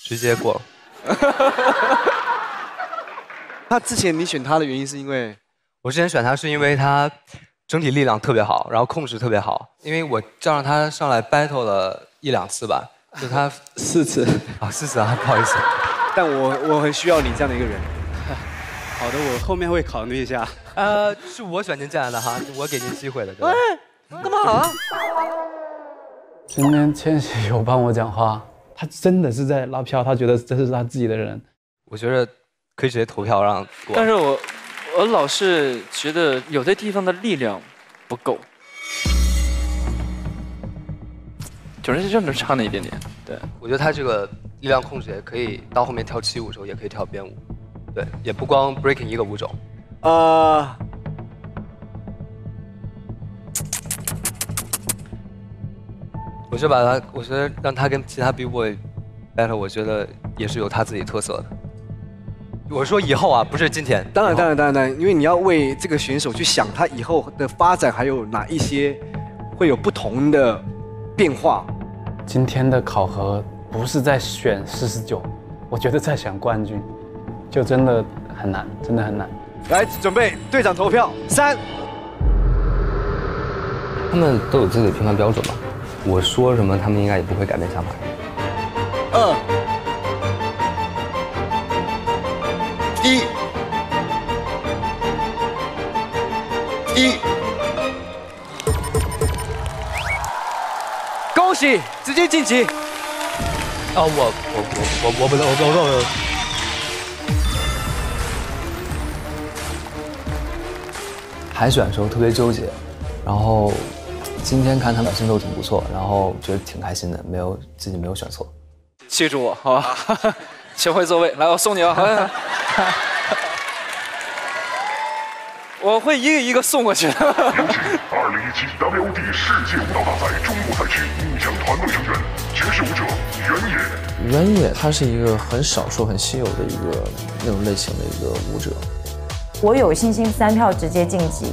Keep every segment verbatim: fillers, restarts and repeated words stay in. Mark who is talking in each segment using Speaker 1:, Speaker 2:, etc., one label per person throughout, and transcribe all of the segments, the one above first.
Speaker 1: 直接过。
Speaker 2: 他之前你选他的原因是因为，
Speaker 1: 我之前选他是因为他整体力量特别好，然后控制特别好。因为我叫上他上来 battle 了一两次吧，就他
Speaker 2: 四次
Speaker 1: 啊，四次啊，不好意思。
Speaker 2: 但我我很需要你这样的一个人。
Speaker 3: 好的，我后面会考虑一下。
Speaker 1: 呃，是我选您进来的哈，我给您机会的。喂，
Speaker 2: 干嘛啊？
Speaker 4: 今天千玺有帮我讲话，他真的是在拉票，他觉得这是他自己的人。
Speaker 1: 我觉得可以直接投票让过。
Speaker 5: 但是我我老是觉得有的地方的力量不够，就是真的差那一点点。对，
Speaker 1: 我觉得他这个力量控制也可以到后面跳起舞的时候也可以跳编舞，对，也不光 breaking 一个舞种。
Speaker 2: 呃。
Speaker 1: 我就把他，我觉得让他跟其他 B boy battle， 我觉得也是有他自己特色的。我说以后啊，不是今天。
Speaker 2: 当然，当然，当然，当然，因为你要为这个选手去想他以后的发展，还有哪一些会有不同的变化。
Speaker 4: 今天的考核不是在选四十九，我觉得在选冠军，就真的很难，真的很难。
Speaker 2: 来，准备队长投票，三。
Speaker 1: 他们都有自己的评判标准嘛。我说什么，他们应该也不会改变想法。
Speaker 2: 二，一，一，恭喜，直接晋级。
Speaker 1: 哦，我我我我我不能，我不能，我海选的时候特别纠结，然后。今天看他们表现都挺不错，然后觉得挺开心的，没有自己没有选错。
Speaker 5: 记住我，好吧？请回座位，来，我送你啊！我会一个一个送过去的。
Speaker 6: 有请二零一七 W O D 世界舞蹈大赛中国赛区女将团队成员，爵士舞者原野。
Speaker 7: 原野他是一个很少数、很稀有的一个那种类型的一个舞者。
Speaker 8: 我有信心三票直接晋级。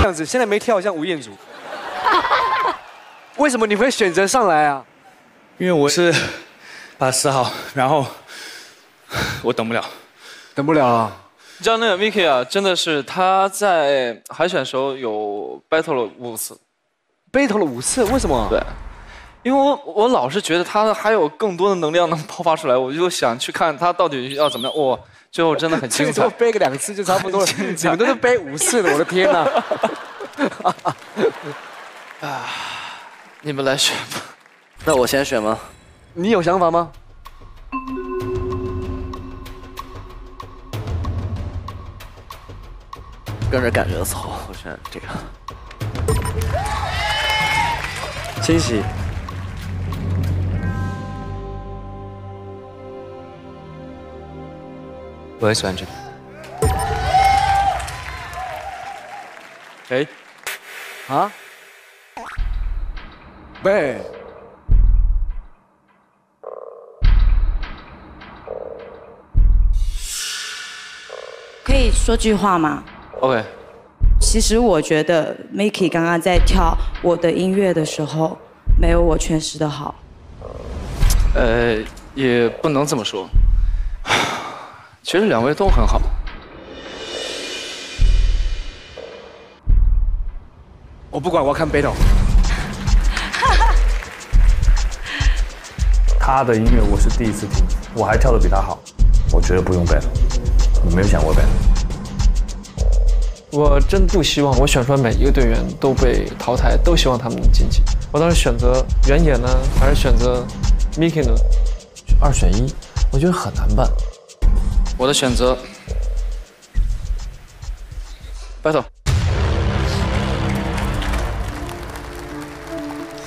Speaker 2: 样子，现在没跳像吴彦祖。为什么你会选择上来啊？
Speaker 3: 因为我是八十号，然后我等不了，
Speaker 2: 等不了了。
Speaker 5: 你知道那个 Mickey 啊，真的是他在海选时候有 battle 了五次
Speaker 2: ，battle 了五次，为什么？
Speaker 5: 对，因为我我老是觉得他还有更多的能量能爆发出来，我就想去看他到底要怎么样。哇、哦，最后真的很精彩。
Speaker 2: 最多背个两次就差不多了，你们都是背五次的，我的天哪！
Speaker 5: 啊，你们来选吧。
Speaker 9: 那我先选吗？
Speaker 2: 你有想法吗？
Speaker 9: 跟着感觉走，我选这个。
Speaker 2: 清洗。
Speaker 1: 我也喜欢这个。
Speaker 5: 哎，
Speaker 2: 啊？喂。
Speaker 10: 可以说句话吗
Speaker 5: ？OK。
Speaker 10: 其实我觉得 Mickey 刚刚在跳我的音乐的时候，没有我诠释的好。
Speaker 5: 呃，也不能这么说。其实两位都很好。
Speaker 2: 我不管，我要看 battle。
Speaker 11: 他的音乐我是第一次听，我还跳得比他好，我觉得不用 battle。你没有想过 battle？
Speaker 7: 我真不希望我选出来每一个队员都被淘汰，都希望他们能晋级。我当时选择原野呢，还是选择 Mickey 呢？二选一，我觉得很难办。
Speaker 5: 我的选择 battle。